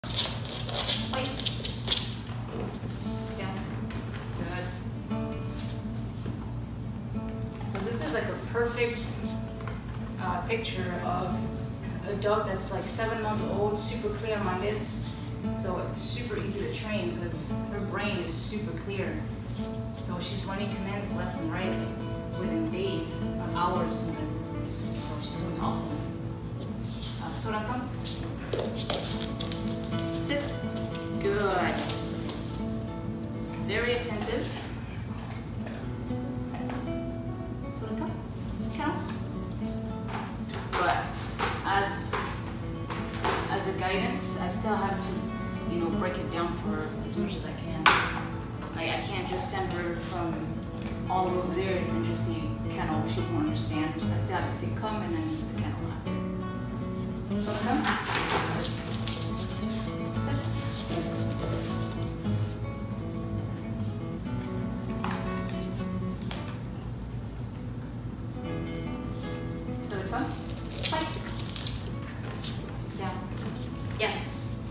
Place. Down. Good. So this is like a perfect picture of a dog that's like 7 months old, super clear-minded. So it's super easy to train because her brain is super clear. So she's running commands left and right within days, hours even. So she's doing awesome. Sota, come. Sit. Good. Very attentive. Sota, come. Kennel. But as a guidance, I still have to, break it down for as much as I can. Like I can't just send her from all over there and just say kennel. She won't understand. So I still have to say come and then the kennel after. So come. Sit. So the come. Place. Down. Yes.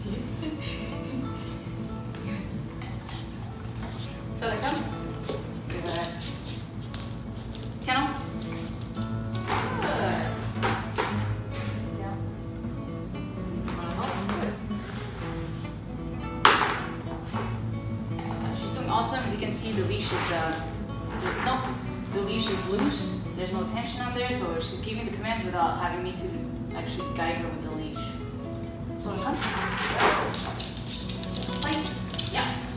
So they come. Good. Kennel. Good. Down. Good. She's doing awesome. As you can see, the leash is the leash is loose. There's no tension on there, so she's giving the commands without having me to actually guide her with the leash. So come. Place. Yes.